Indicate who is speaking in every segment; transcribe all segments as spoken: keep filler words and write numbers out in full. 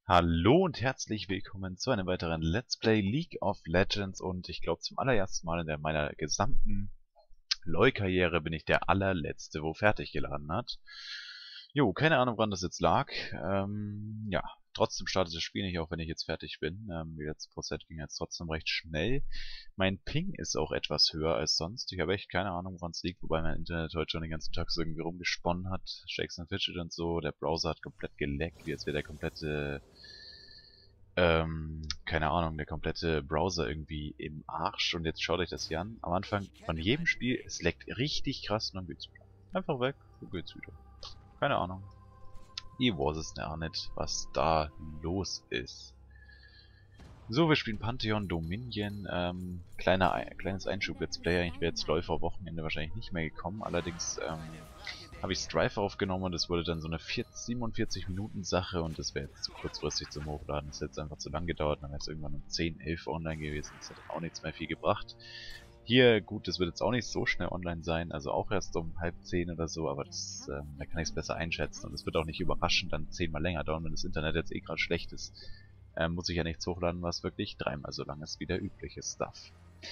Speaker 1: Hallo und herzlich willkommen zu einem weiteren Let's Play League of Legends und ich glaube zum allerersten Mal in der, meiner gesamten LoL-Karriere bin ich der allerletzte, wo fertig geladen hat. Jo, keine Ahnung, wann das jetzt lag. Ähm, ja, trotzdem startet das Spiel nicht, auch wenn ich jetzt fertig bin. Ähm, die letzte Prozent ging jetzt trotzdem recht schnell. Mein Ping ist auch etwas höher als sonst. Ich habe echt keine Ahnung, woran es liegt, wobei mein Internet heute schon den ganzen Tag so irgendwie rumgesponnen hat. Shakes and Fidget und so. Der Browser hat komplett geleckt, wie jetzt wäre der komplette ähm, keine Ahnung, der komplette Browser irgendwie im Arsch. Und jetzt schaut euch das hier an. Am Anfang von jedem Spiel, es leckt richtig krass und dann geht's wieder. Einfach weg, so geht's wieder. Keine Ahnung. Ich weiß es ja nicht, was da los ist. So, wir spielen Pantheon Dominion. Ähm, kleiner, kleines Einschub-Let's Play. Ich wäre jetzt Läufer Wochenende wahrscheinlich nicht mehr gekommen. Allerdings ähm, habe ich Strife aufgenommen und es wurde dann so eine siebenundvierzig Minuten Sache und das wäre jetzt zu kurzfristig zum Hochladen. Das hätte jetzt einfach zu lang gedauert. Dann wäre es irgendwann um zehn, elf online gewesen. Das hat auch nichts mehr viel gebracht. Hier, gut, das wird jetzt auch nicht so schnell online sein, also auch erst um halb zehn oder so, aber das, ähm, da kann ich es besser einschätzen und es wird auch nicht überraschend dann zehnmal länger dauern, wenn das Internet jetzt eh gerade schlecht ist. Ähm, muss ich ja nichts hochladen, was wirklich dreimal so lang ist wie der übliche Stuff.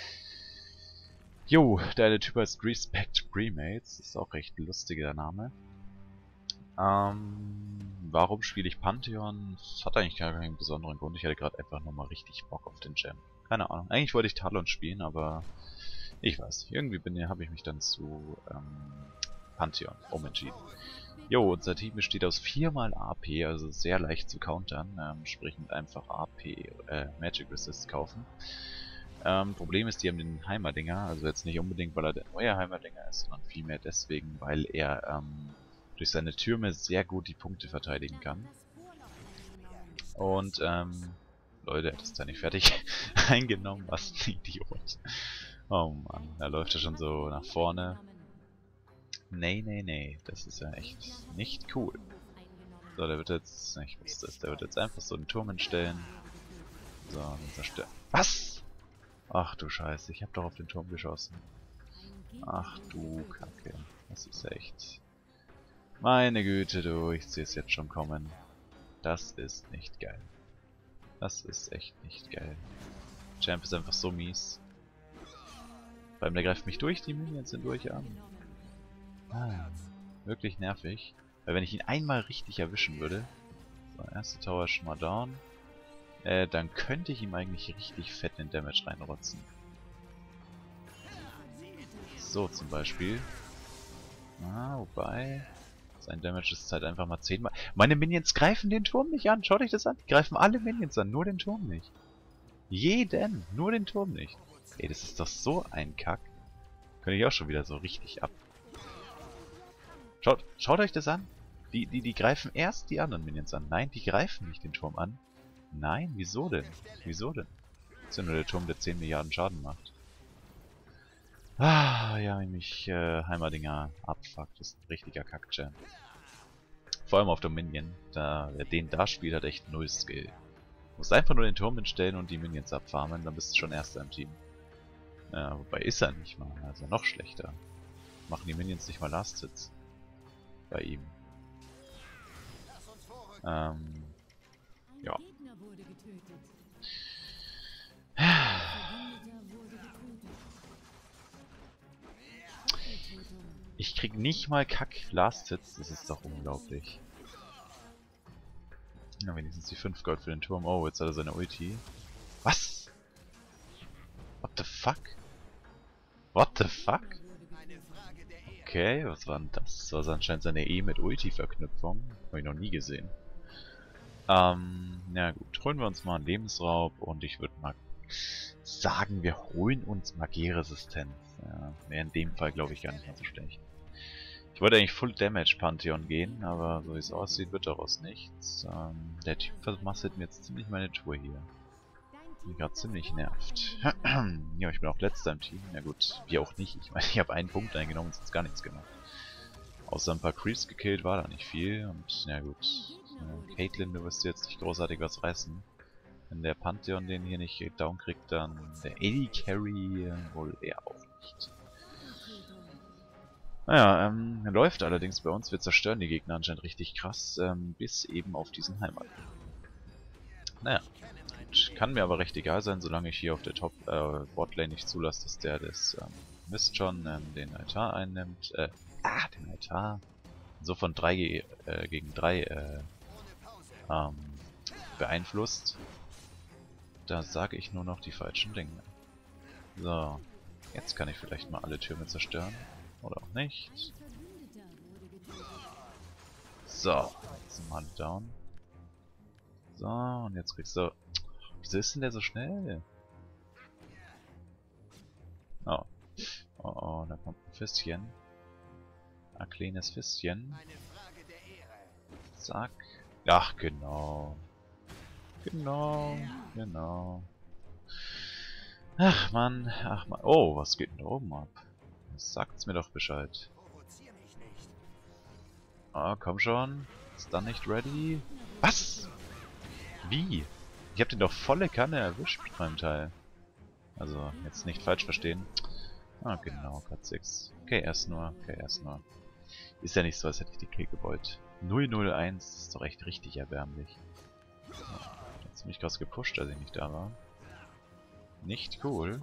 Speaker 1: Jo, der eine Typ heißt Respect Premates, ist auch recht lustiger Name. Ähm, warum spiele ich Pantheon? Das hat eigentlich gar keinen besonderen Grund, ich hatte gerade einfach nur mal richtig Bock auf den Jam. Keine Ahnung, eigentlich wollte ich Talon spielen, aber ich weiß nicht, irgendwie bin habe ich mich dann zu ähm, Pantheon umentschieden. Jo, unser Team besteht aus viermal A P, also sehr leicht zu countern, ähm, sprich mit einfach A P äh, Magic Resist kaufen. Ähm, Problem ist, die haben den Heimerdinger, also jetzt nicht unbedingt, weil er der neue Heimerdinger ist, sondern vielmehr deswegen, weil er ähm, durch seine Türme sehr gut die Punkte verteidigen kann. Und, ähm, Leute, er ist da nicht fertig eingenommen, was ein Idiot. Oh Mann, da läuft er schon so nach vorne. Nee, nee, nee, das ist ja echt nicht cool. So, der wird jetzt, ich wusste es, der wird jetzt einfach so einen Turm hinstellen. So, dann zerstört. Was? Ach du Scheiße, ich hab doch auf den Turm geschossen. Ach du Kacke, das ist echt... Meine Güte, du, ich sehe es jetzt schon kommen. Das ist nicht geil. Das ist echt nicht geil. Champ ist einfach so mies. Vor allem, der greift mich durch, die Minions sind durch an. Ah, wirklich nervig. Weil wenn ich ihn einmal richtig erwischen würde... So, erste Tower ist schon mal down. Äh, dann könnte ich ihm eigentlich richtig fett den Damage reinrotzen. So zum Beispiel. Ah, wobei... Sein Damage ist halt einfach mal zehnmal... Meine Minions greifen den Turm nicht an. Schaut euch das an. Die greifen alle Minions an, nur den Turm nicht. Jeden, nur den Turm nicht. Ey, das ist doch so ein Kack. Könnte ich auch schon wieder so richtig ab. Schaut, schaut euch das an. Die, die, die greifen erst die anderen Minions an. Nein, die greifen nicht den Turm an. Nein, wieso denn? Wieso denn? Das ist ja nur der Turm, der zehn Milliarden Schaden macht. Ah, ja, wie mich äh, Heimerdinger abfuckt. Das ist ein richtiger Kack-Jam. Vor allem auf Dominion. Da, wer den da spielt, hat echt null Skill. Du musst einfach nur den Turm hinstellen und die Minions abfarmen, dann bist du schon Erster im Team. Ja, wobei ist er nicht mal, also noch schlechter. Machen die Minions nicht mal Last Hits. Bei ihm. Ähm, ja. Ich krieg nicht mal Kack Last Hits, das ist doch unglaublich. Na, wenigstens die fünf Gold für den Turm. Oh, jetzt hat er seine Ulti. Was? What the fuck? What the fuck? Okay, was war denn das? Das war anscheinend seine E mit Ulti-Verknüpfung. Habe ich noch nie gesehen. Ähm, na gut, holen wir uns mal einen Lebensraub und ich würde mal sagen, wir holen uns Magieresistenz. Ja, wäre in dem Fall, glaube ich, gar nicht mehr so schlecht. Ich wollte eigentlich Full Damage Pantheon gehen, aber so wie es aussieht, wird daraus nichts. Ähm, der Typ vermasselt mir jetzt ziemlich meine Tour hier. Mich gerade ziemlich nervt. Ja, ich bin auch letzter im Team. Na gut, wie auch nicht. Ich meine, ich habe einen Punkt eingenommen und sonst gar nichts gemacht. Außer ein paar Creeps gekillt war da nicht viel. Und na gut, äh, Caitlyn, du wirst jetzt nicht großartig was reißen. Wenn der Pantheon den hier nicht down kriegt, dann der A D Carry äh, wohl eher auch nicht. Naja, ähm, läuft allerdings bei uns. Wir zerstören die Gegner anscheinend richtig krass, ähm, bis eben auf diesen Heimat. Naja. Kann mir aber recht egal sein, solange ich hier auf der Top äh, Botlane nicht zulasse, dass der das ähm, Mist schon ähm, den Altar einnimmt. Äh, ah, den Altar. So von drei äh, gegen drei äh, ähm, beeinflusst. Da sage ich nur noch die falschen Dinge. So, jetzt kann ich vielleicht mal alle Türme zerstören. Oder auch nicht. So, jetzt sind wir alle down. So, und jetzt kriegst du... Wieso ist denn der so schnell? Oh. Oh, oh, da kommt ein Fisschen. Ein kleines Fisschen. Zack. Ach, genau. Genau, genau. Ach, Mann. Ach, Mann. Oh, was geht denn da oben ab? Sagt's mir doch Bescheid. Ah, komm schon. Ist dann nicht ready? Was? Wie? Ich hab den doch volle Kanne erwischt mit meinem Teil. Also, jetzt nicht falsch verstehen. Ah, genau, Cut sechs. Okay, erst nur. Okay, erst nur. Ist ja nicht so, als hätte ich die Kill gewollt. null null eins, das ist doch echt richtig erbärmlich. Ja, hat ziemlich krass gepusht, als ich nicht da war. Nicht cool.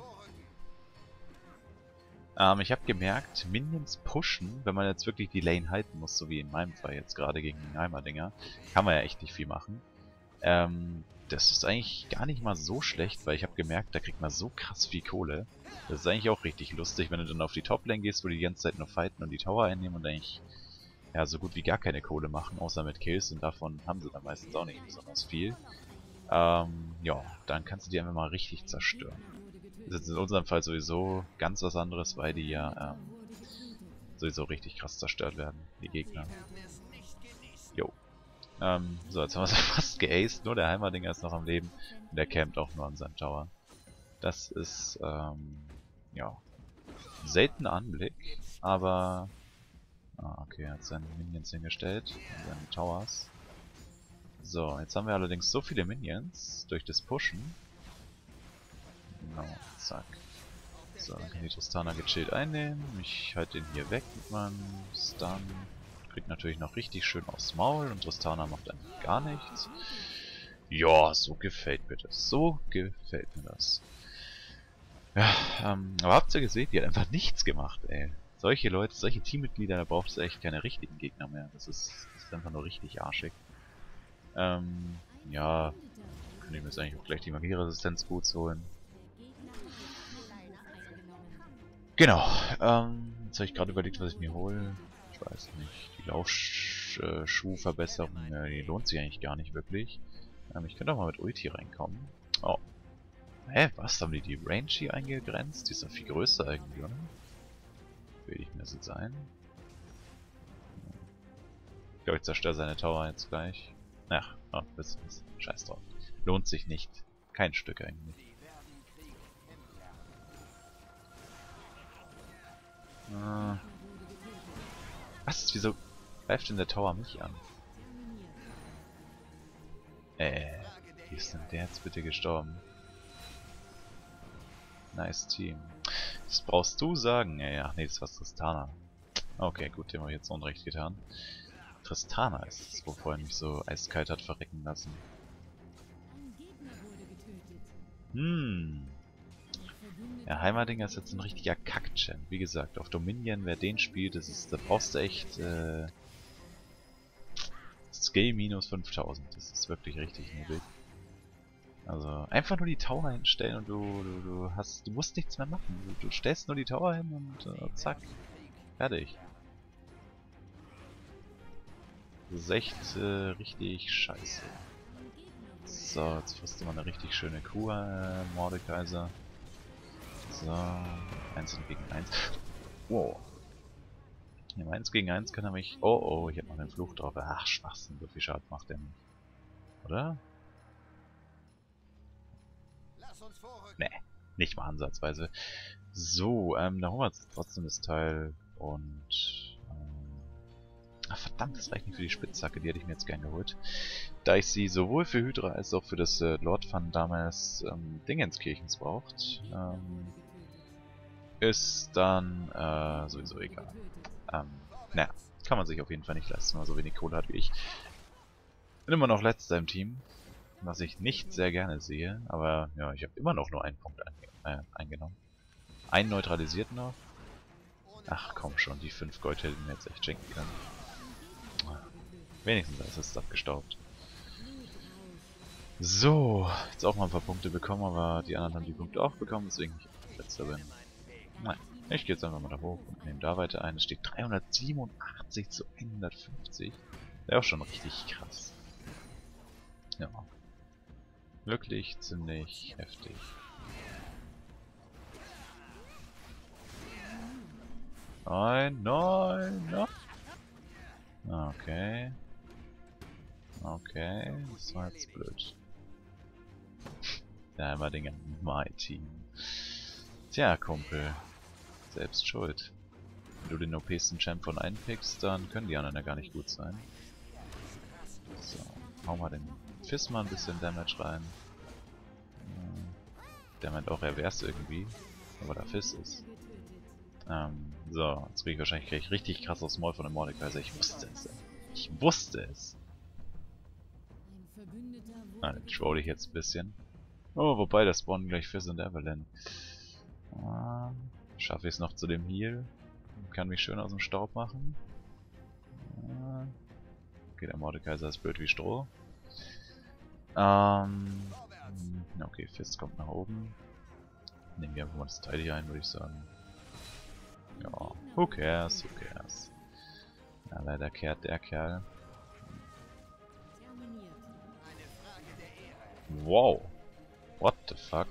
Speaker 1: Ähm, ich habe gemerkt, Minions pushen, wenn man jetzt wirklich die Lane halten muss, so wie in meinem Fall jetzt gerade gegen den Heimerdinger, kann man ja echt nicht viel machen. Ähm, das ist eigentlich gar nicht mal so schlecht, weil ich habe gemerkt, da kriegt man so krass viel Kohle. Das ist eigentlich auch richtig lustig, wenn du dann auf die Top-Lane gehst, wo die die ganze Zeit nur fighten und die Tower einnehmen und eigentlich ja so gut wie gar keine Kohle machen, außer mit Kills, und davon haben sie dann meistens auch nicht besonders viel. Ähm, ja, dann kannst du die einfach mal richtig zerstören. Das ist jetzt in unserem Fall sowieso ganz was anderes, weil die ja ähm, sowieso richtig krass zerstört werden, die Gegner. Jo. Ähm, so, jetzt haben wir es fast geaced, nur der Heimerdinger ist noch am Leben und der campt auch nur an seinem Tower. Das ist, ähm, ja, ein seltener Anblick, aber... Ah, okay, er hat seine Minions hingestellt, seine Towers. So, jetzt haben wir allerdings so viele Minions durch das Pushen. Genau, zack. So, dann kann die Tristana gechillt einnehmen. Ich halte den hier weg mit meinem Stun. Kriegt natürlich noch richtig schön aufs Maul und Tristana macht eigentlich gar nichts. Ja, so gefällt mir das. So gefällt mir das. Ja, ähm, aber habt ihr gesehen, die hat einfach nichts gemacht, ey. Solche Leute, solche Teammitglieder, da braucht es echt keine richtigen Gegner mehr. Das ist, das ist einfach nur richtig arschig. Ähm, ja, kann ich mir jetzt eigentlich auch gleich die Magieresistenz gut holen. Genau, ähm, jetzt habe ich gerade überlegt, was ich mir hole. Ich weiß nicht, die Laufschuhverbesserung, äh, die lohnt sich eigentlich gar nicht wirklich. Ähm, ich könnte auch mal mit Ulti reinkommen. Oh. Hä, was? Haben die die Range hier eingegrenzt? Die ist doch viel größer eigentlich, oder? Will ich mir das jetzt ein? Ich glaube, ich zerstöre seine Tower jetzt gleich. Ach, oh, das ist scheiß drauf. Lohnt sich nicht. Kein Stück eigentlich. Ah. Was? Wieso greift denn der Tower mich an? Äh, wie ist denn der jetzt bitte gestorben? Nice Team. Das brauchst du sagen? Ja, ja, nee, das war Tristana. Okay, gut, dem habe ich jetzt Unrecht getan. Tristana ist es, wo vorhin mich so eiskalt hat verrecken lassen. Hm. Ja, Heimerdinger ist jetzt ein richtiger Kack-Champ. Wie gesagt, auf Dominion, wer den spielt, das ist, da brauchst du echt äh, Skill minus fünftausend. Das ist wirklich richtig nötig. Also einfach nur die Tower hinstellen und du, du, du hast, du musst nichts mehr machen. Du, du stellst nur die Tower hin und äh, zack, fertig. Das ist echt äh, richtig scheiße. So, jetzt frisst du mal eine richtig schöne Kuh, äh, Mordekaiser. So, eins gegen eins. Wow. Ja, eins gegen eins kann er mich... Oh, oh, ich hab noch den Fluch drauf. Ach, Schwachsinn, so viel Schaden macht der nicht. Oder? Nee, nicht mal ansatzweise. So, ähm, da holen wir jetzt trotzdem das Teil und... Ähm, ach, verdammt, das reicht nicht für die Spitzhacke, die hätte ich mir jetzt gern geholt. Da ich sie sowohl für Hydra als auch für das äh, Lord Van damals ähm, Dingenskirchens braucht, ähm, ist dann äh, sowieso egal. Ähm, naja, kann man sich auf jeden Fall nicht leisten, wenn man so wenig Kohle hat wie ich. Bin immer noch letzter im Team. was ich nicht sehr gerne sehe. Aber ja, ich habe immer noch nur einen Punkt einge äh, eingenommen. Einen neutralisiert noch. Ach komm schon, die fünf Gold hätten mir jetzt echt schenken können. Wenigstens ist es abgestaubt. So, jetzt auch mal ein paar Punkte bekommen, aber die anderen haben die Punkte auch bekommen, deswegen ich letzter bin. Nein, ich gehe jetzt einfach mal da hoch und nehme da weiter ein. Es steht dreihundertsiebenundachtzig zu hundertfünfzig. Wäre auch schon richtig krass. Ja. Wirklich ziemlich heftig. Nein, nein, nein. Okay. Okay, das war jetzt blöd. Der Heimerdinger, my Team. Tja, Kumpel. Selbst schuld. Wenn du den O P-sten Champ von einpickst, dann können die anderen ja gar nicht gut sein. So, hau mal den Fizz mal ein bisschen Damage rein. Der meint auch, er wär's irgendwie, aber da Fizz ist. Ähm, so, jetzt krieg ich wahrscheinlich gleich richtig krass aufs Maul von dem Mordekaiser. Ich wusste es. Ich wusste es. Ah, den troll ich jetzt ein bisschen. Oh, wobei, der spawnen gleich Fizz und Evelyn. Ah, schaffe ich es noch zu dem Heal? Kann mich schön aus dem Staub machen. Ah, okay, der Mordekaiser ist blöd wie Stroh. Ähm, okay, Fizz kommt nach oben. Nehmen wir einfach mal das Teil hier ein, würde ich sagen. Ja, who cares, who cares. Ja, leider kehrt der Kerl. Wow. What the fuck?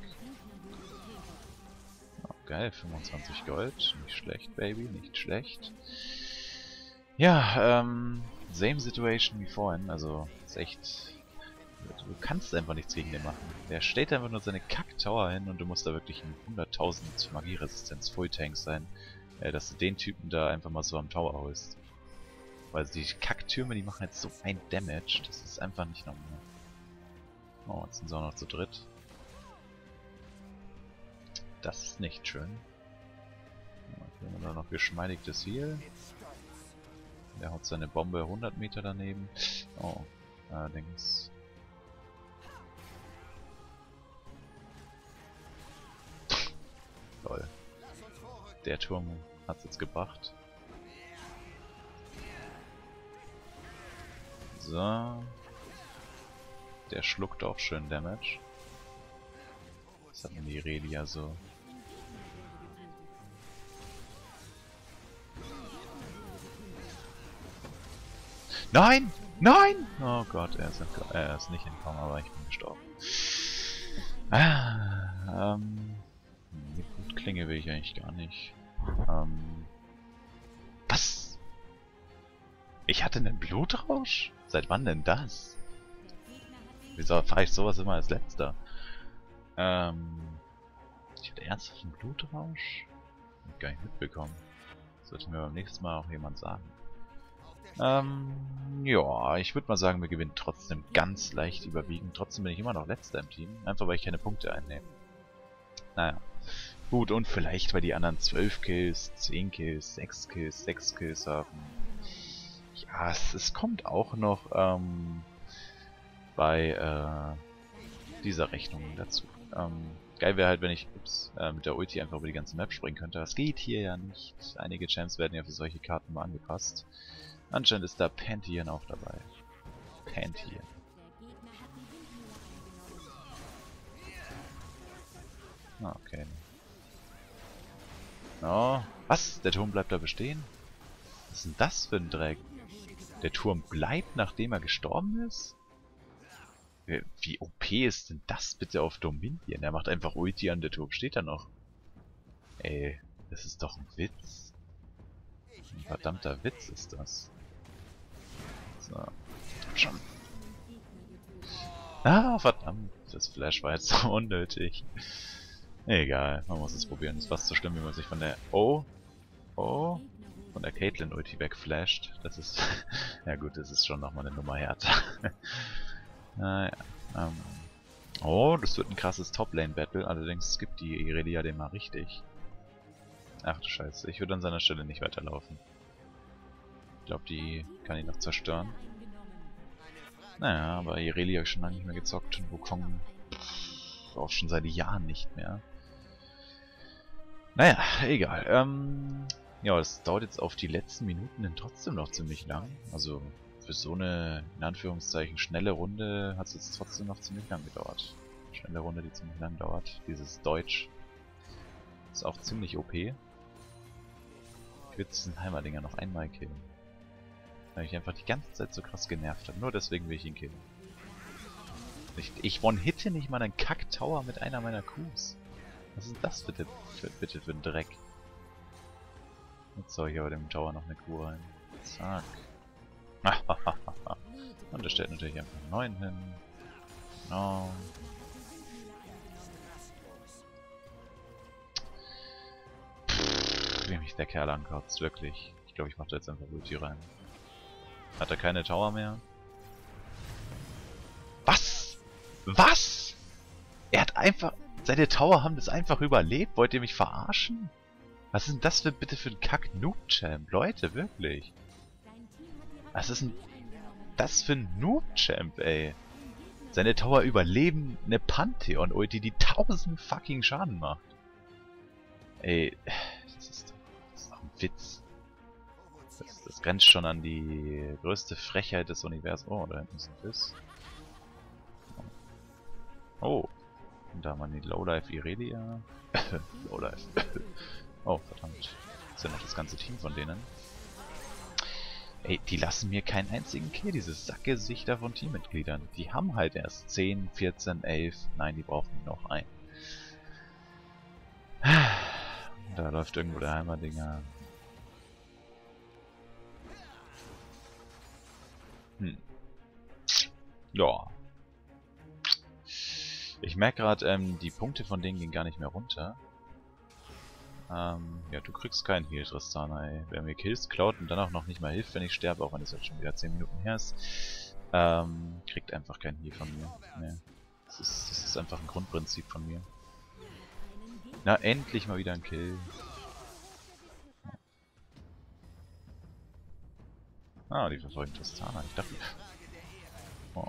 Speaker 1: Oh, geil, fünfundzwanzig Gold. Nicht schlecht, Baby, nicht schlecht. Ja, ähm, same situation wie vorhin. Also, ist echt... Du kannst einfach nichts gegen den machen. Der stellt einfach nur seine Kack-Tower hin und du musst da wirklich ein hunderttausend Magieresistenz Full-Tank sein, äh, dass du den Typen da einfach mal so am Tower holst. Weil die Kacktürme, die machen jetzt so ein Damage, das ist einfach nicht normal. Oh, jetzt sind sie auch noch zu dritt. Das ist nicht schön. Hier haben wir da noch geschmeidigtes Heal. Der haut seine Bombe hundert Meter daneben. Oh, allerdings... Lol. Der Turm hat's jetzt gebracht. So. Der schluckt auch schön Damage. Das hat mir die Relia so. Nein! Nein! Oh Gott, er ist, er ist nicht entkommen, aber ich bin gestorben. Ah, ähm... Die Blutklinge will ich eigentlich gar nicht. Ähm... Was? Ich hatte einen Blutrausch? Seit wann denn das? Wieso fahre ich sowas immer als letzter? Ähm... Ich hatte ernsthaft einen Blutrausch? Hab ich gar nicht mitbekommen. Sollte mir beim nächsten Mal auch jemand sagen. Ähm, ja, ich würde mal sagen, wir gewinnen trotzdem ganz leicht überwiegend. Trotzdem bin ich immer noch letzter im Team. Einfach weil ich keine Punkte einnehme. Naja. Gut, und vielleicht, weil die anderen zwölf Kills, zehn Kills, sechs Kills, sechs Kills haben. Ja, es, es kommt auch noch ähm, bei äh, dieser Rechnung dazu. Ähm, geil wäre halt, wenn ich ups, äh, mit der Ulti einfach über die ganze Map springen könnte. Das geht hier ja nicht. Einige Champs werden ja für solche Karten mal angepasst. Anscheinend ist da Pantheon auch dabei. Pantheon. Ah, okay. Oh, was? Der Turm bleibt da bestehen? Was ist denn das für ein Dreck? Der Turm bleibt, nachdem er gestorben ist? Wie O P ist denn das bitte auf Dominion? Er macht einfach Ulti an, der Turm steht da noch. Ey, das ist doch ein Witz. Ein verdammter Witz ist das. So, schon. Ah, verdammt. Das Flash war jetzt so unnötig. Egal, man muss es probieren. Ist fast so schlimm, wie man sich von der Oh, Oh, von der Caitlyn Ulti wegflasht. Das ist, ja gut, das ist schon nochmal eine Nummer härter. Naja, ähm, oh, das wird ein krasses Top-Lane-Battle. Allerdings skippt die Irelia den mal richtig. Ach du Scheiße, ich würde an seiner Stelle nicht weiterlaufen. Ich glaube, die kann ich noch zerstören. Naja, aber Irelia habe ich schon lange nicht mehr gezockt und Wukong pff, auch schon seit Jahren nicht mehr. Naja, egal. Ähm, ja, das dauert jetzt auf die letzten Minuten hin trotzdem noch ziemlich lang. Also für so eine, in Anführungszeichen, schnelle Runde hat es jetzt trotzdem noch ziemlich lang gedauert. Schnelle Runde, die ziemlich lang dauert. Dieses Deutsch ist auch ziemlich O P. Ich will diesen Heimerdinger noch einmal killen. Weil ich einfach die ganze Zeit so krass genervt habe. Nur deswegen will ich ihn killen. Ich, ich one-hitte nicht mal einen Kack-Tower mit einer meiner Qs. Was ist das bitte für, bitte für ein Dreck? Jetzt soll ich aber dem Tower noch eine Q rein. Zack. Und er stellt natürlich einfach einen neuen hin. Genau. Pff, wie mich der Kerl ankotzt, wirklich. Ich glaube, ich mache da jetzt einfach Ulti rein. Hat er keine Tower mehr? Was? Was? Er hat einfach... Seine Tower haben das einfach überlebt? Wollt ihr mich verarschen? Was ist denn das für, bitte für ein Kack-Noob-Champ? Leute, wirklich. Was ist denn das für ein Noob-Champ, ey? Seine Tower überleben eine Pantheon-Ulti, die tausend fucking Schaden macht. Ey, das ist, das ist doch ein Witz. Das, das grenzt schon an die größte Frechheit des Universums. Oh, da hinten ist ein Biss. Oh. Und da haben wir die Lowlife Irelia. Lowlife. Oh, verdammt. Das ist ja noch das ganze Team von denen. Ey, die lassen mir keinen einzigen Kill, diese Sackgesichter von Teammitgliedern. Die haben halt erst zehn, vierzehn, elf. Nein, die brauchen noch einen. Da läuft irgendwo der Heimerdinger. Hm. Ja. Ich merke gerade, ähm, die Punkte von denen gehen gar nicht mehr runter. Ähm, ja, du kriegst keinen Heal, Tristana, ey. Wer mir Kills klaut und dann auch noch nicht mal hilft, wenn ich sterbe, auch wenn es jetzt schon wieder zehn Minuten her ist, ähm, kriegt einfach keinen Heal von mir. Nee. Das ist, das ist einfach ein Grundprinzip von mir. Na, endlich mal wieder ein Kill. Ah, die verfolgen Tristana. Ich dachte... Oh.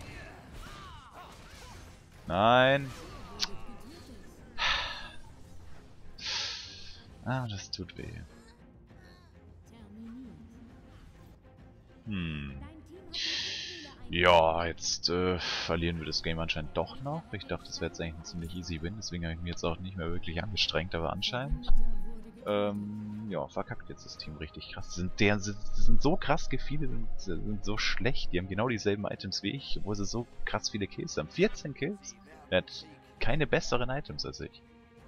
Speaker 1: Nein! Ah, das tut weh. Hm. Ja, jetzt äh, verlieren wir das Game anscheinend doch noch. Ich dachte, das wäre jetzt eigentlich ein ziemlich easy Win, deswegen habe ich mich jetzt auch nicht mehr wirklich angestrengt, aber anscheinend ähm, ja, verkackt jetzt das Team richtig krass. Sind, der, sind, sind so krass viele, sind, sind so schlecht, die haben genau dieselben Items wie ich, obwohl sie so krass viele Kills haben. vierzehn Kills? Er hat keine besseren Items als ich.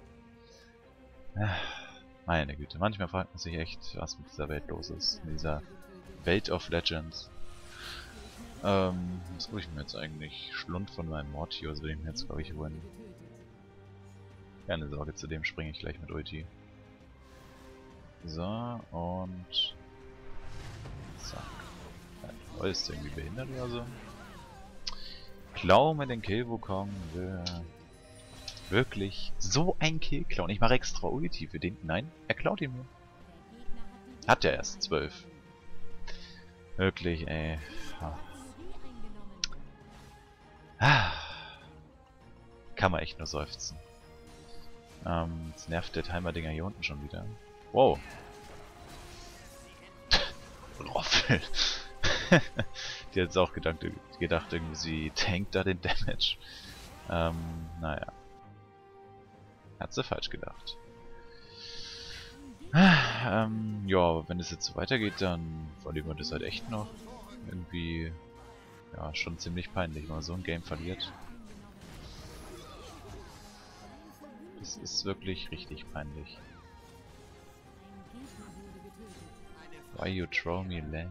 Speaker 1: Meine Güte, manchmal fragt man sich echt, was mit dieser Welt los ist. Mit dieser Welt of Legends. Ähm, was hole ich mir jetzt eigentlich? Schlund von meinem Mortius will ich mir jetzt, glaube ich, holen. Keine Sorge, zu dem springe ich gleich mit Ulti. So, und... Zack. Ja, ist irgendwie behindert oder so? Klau mir den Kill, Wukong. Wirklich so ein Kill klauen. Ich mache extra Ulti für den. Nein, er klaut ihn nur. Hat er erst zwölf. Wirklich, ey. Ah. Kann man echt nur seufzen. Ähm, jetzt nervt der Timer-Dinger hier unten schon wieder. Wow. Roffel. Die hat jetzt auch gedacht, gedacht, irgendwie sie tankt da den Damage. Ähm, naja. Hat sie falsch gedacht. Ähm, ja, wenn es jetzt so weitergeht, dann verlieren wir das halt echt noch. Irgendwie, ja, schon ziemlich peinlich, wenn man so ein Game verliert. Das ist wirklich richtig peinlich. Why you throw me lag?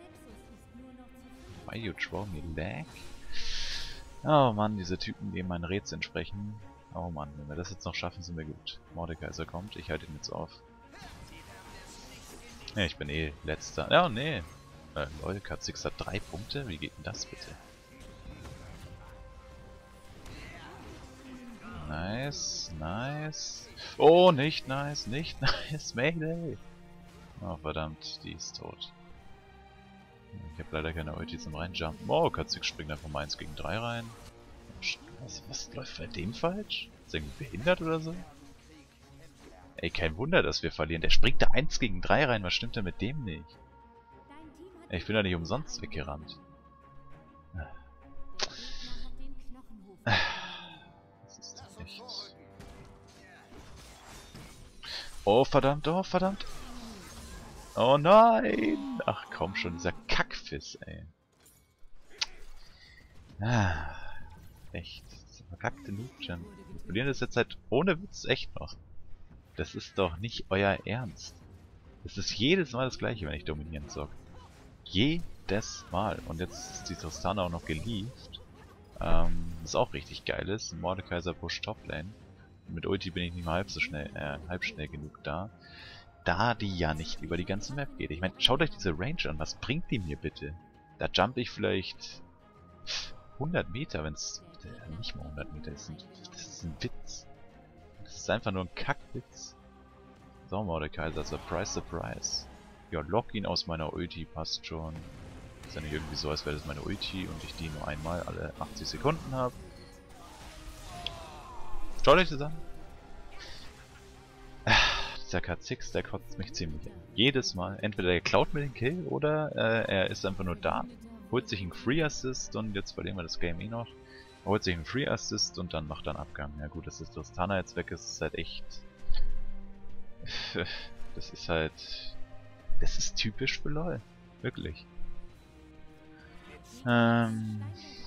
Speaker 1: Why you throw me lag? Oh Mann, diese Typen, die meinen Rätseln sprechen. Oh Mann, wenn wir das jetzt noch schaffen, sind wir gut. Mordekaiser kommt, ich halte ihn jetzt auf. Ja, ich bin eh letzter. Ja, nee. Äh, Leute, Kha'Zix hat drei Punkte? Wie geht denn das bitte? Nice, nice. Oh, nicht nice, nicht nice. Mayday. Oh, verdammt, die ist tot. Ich habe leider keine Ulti zum Reinjumpen. Oh, Kha'Zix springt einfach mal eins gegen drei rein. Was, was läuft bei dem falsch? Ist er irgendwie behindert oder so? Ey, kein Wunder, dass wir verlieren. Der springt da eins gegen drei rein. Was stimmt denn mit dem nicht? Ey, ich bin da nicht umsonst weggerannt. Das ist doch echt... Oh, verdammt, oh, verdammt. Oh nein! Ach komm schon, dieser Kackfiss, ey. Ah, echt. Diese verkackte Noob-Gen. Wir verlieren das jetzt halt ohne Witz echt noch. Das ist doch nicht euer Ernst. Es ist jedes Mal das gleiche, wenn ich dominieren zocke. Jedes Mal. Und jetzt ist die Tristana auch noch gelieft. Ähm, was auch richtig geil ist. Ein Mordekaiser push Toplane. Mit Ulti bin ich nicht mal halb so schnell, äh, halb schnell genug da. Da die ja nicht über die ganze Map geht. Ich meine, schaut euch diese Range an. Was bringt die mir bitte? Da jump ich vielleicht hundert Meter, wenn es äh, nicht mal hundert Meter ist. Das ist ein Witz. Das ist einfach nur ein Kackwitz. So, Mordekaiser, Surprise, Surprise. Ja, lock ihn aus meiner Ulti, passt schon. Ist ja nicht irgendwie so, als wäre das meine Ulti und ich die nur einmal alle achtzig Sekunden habe. Schaut euch das an. Dieser Kha'Zix, der kotzt mich ziemlich an. Jedes Mal. Entweder er klaut mir den Kill oder äh, er ist einfach nur da, holt sich einen Free Assist und jetzt verlieren wir das Game eh noch. Er holt sich einen Free Assist und dann macht er einen Abgang. Ja gut, dass das Tristana jetzt weg ist, ist halt echt... Das ist halt... Das ist typisch für LoL. Wirklich. Ähm...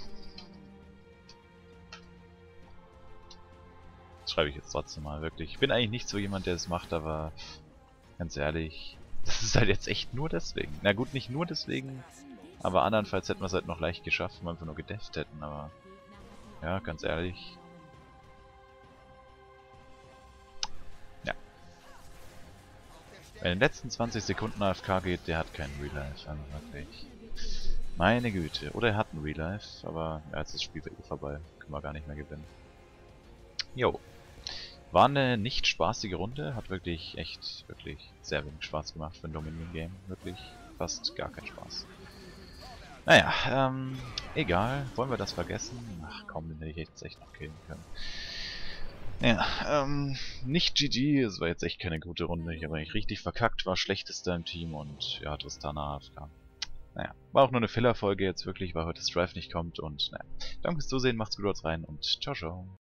Speaker 1: Das schreibe ich jetzt trotzdem mal, wirklich. Ich bin eigentlich nicht so jemand, der es macht, aber... Ganz ehrlich... Das ist halt jetzt echt nur deswegen. Na gut, nicht nur deswegen, aber andernfalls hätten wir es halt noch leicht geschafft, wenn wir einfach nur gedefft hätten, aber... Ja, ganz ehrlich... Ja. Wer in den letzten zwanzig Sekunden A F K geht, der hat keinen Real Life, also wirklich. Meine Güte. Oder er hat einen Real Life, aber ja, jetzt ist das Spiel eh vorbei. Können wir gar nicht mehr gewinnen. Jo. War eine nicht spaßige Runde, hat wirklich, echt, wirklich sehr wenig Spaß gemacht für ein Dominion-Game. Wirklich fast gar kein Spaß. Naja, ähm, egal. Wollen wir das vergessen? Ach komm, den hätte ich jetzt echt noch killen können. Ja, ähm, nicht G G, es war jetzt echt keine gute Runde. Ich habe eigentlich richtig verkackt, war schlechtester im Team und ja, Tristana A F K. Naja, war auch nur eine Filler-Folge jetzt wirklich, weil heute Strife nicht kommt und naja. Danke fürs Zusehen, macht's gut, haut rein und ciao, ciao.